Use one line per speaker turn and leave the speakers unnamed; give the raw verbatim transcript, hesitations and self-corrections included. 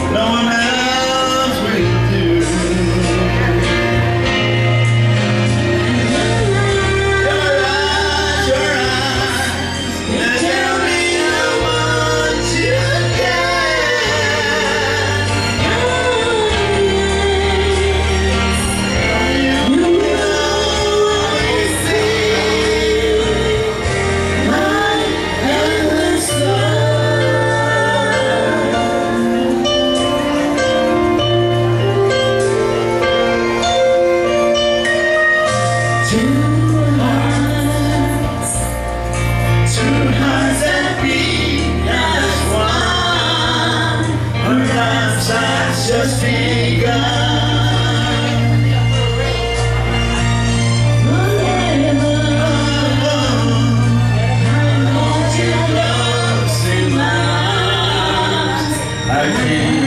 no one else will do. Your eyes, your eyes, they tell me how much you care. You know we feel my endless Two hearts, two hearts that beat as one. Our lives has just begun. Forever, I want your love so much. I can't